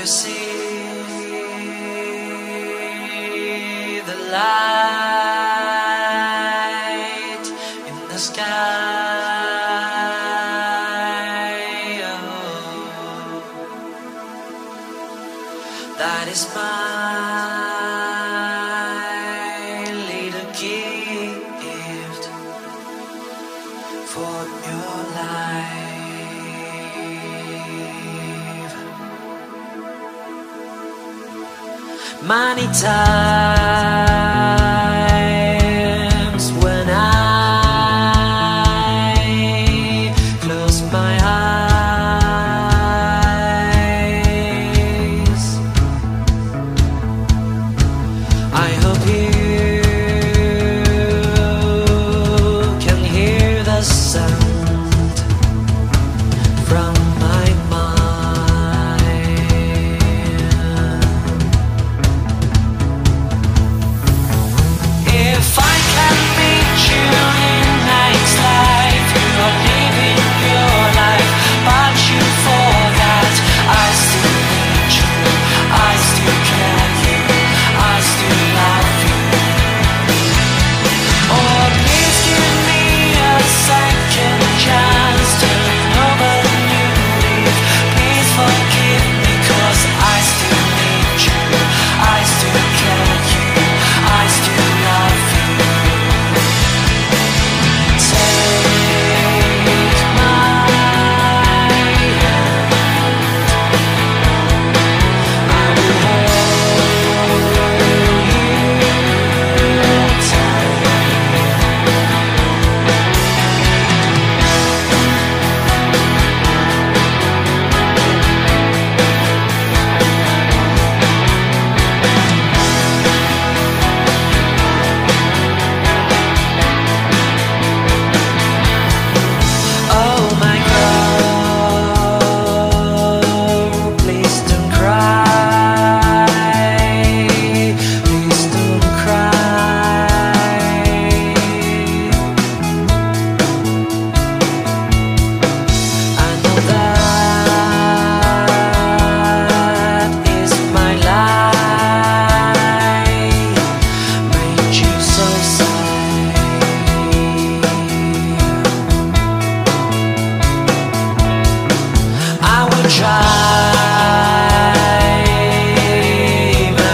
you see the light in the sky? Oh, that is my little gift for your life. Many times when I close my eyes, I hope you can hear the sound from my mind. If I can meet you in next life, you are living your life, but you forgot I still need you, I still care you, I still love you. Oh, please give me a second chance to know what you leave. Please forgive me, 'cause I still need you, I still care you, I still love you. Take my hand, I will hold you tight. Oh my God, please don't cry, please don't cry. I know that is my life, made you so sad. I will try my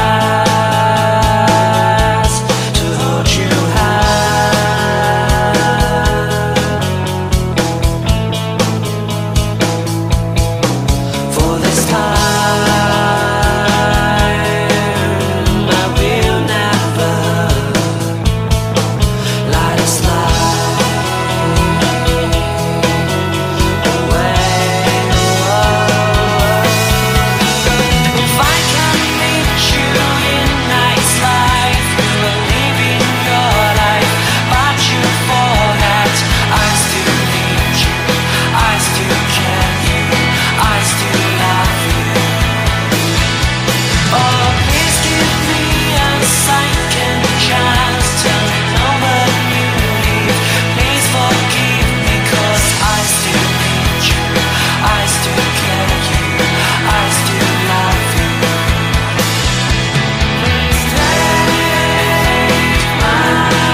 best to hold you high. For this time I will never let it slide away. If I can meet you in next life, you are living your life, but you forgot I still need you, I still care you, I still love you. Oh, please give me a second chance to know when you leave. Please forgive me, 'cause I still need you, I still care you, I still love you. Please take my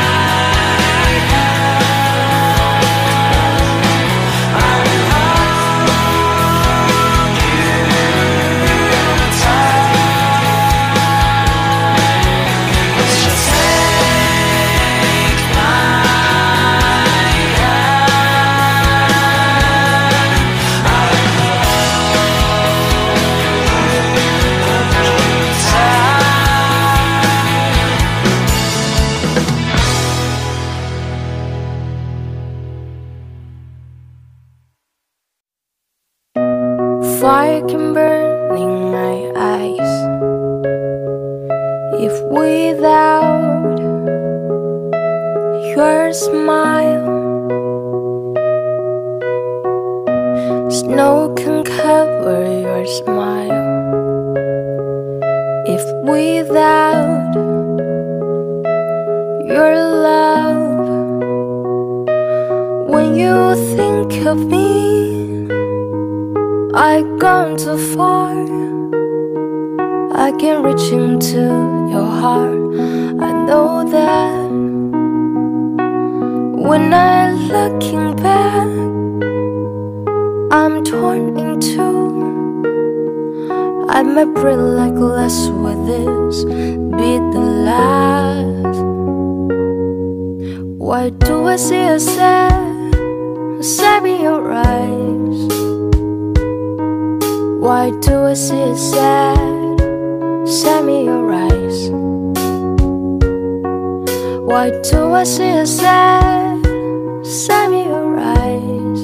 hand, I will hold you tight. Please just take my hand, I will hold you tight. Fire can burn in my eyes if without your smile, snow can cover your smile if without your love. When you think of me, I've gone too far. I can reach into your heart. I know that when I'm looking back, I'm torn in two. I might break like glass with this be the last. Why do I see a sad in your eyes? Why do I see a sad in your eyes? Why do I see a sad in your eyes?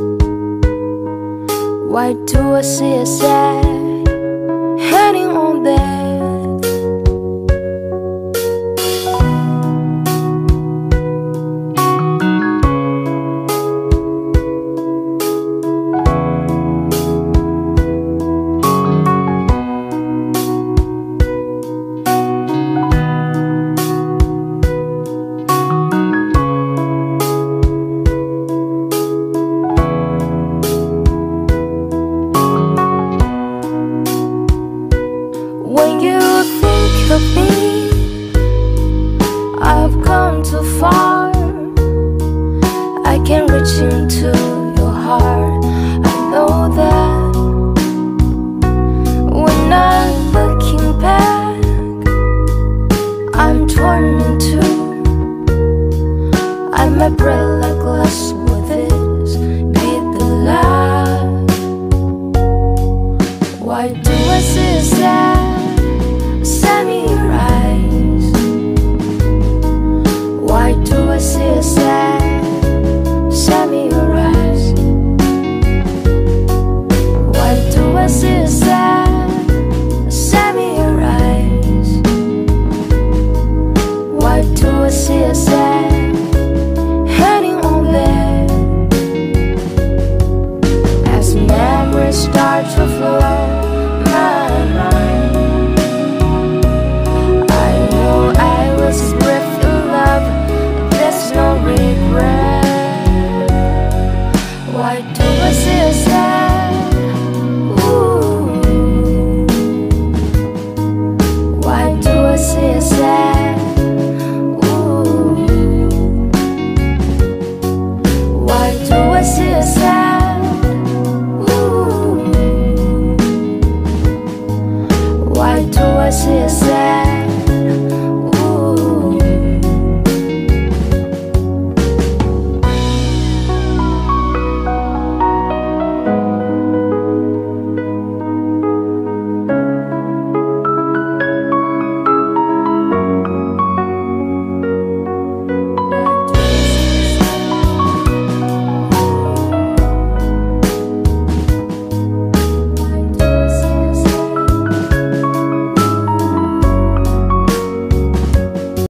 Why do I see a sad hanging on that? When you think of me, I've come too far. I can reach into your heart. I know that when I'm looking back, I'm torn in two. I might break like glass with this be the last. Why do I see sad in your eyes? Why do I see a sad in your eyes? Why do I see a sad in your eyes? Why do I see a sad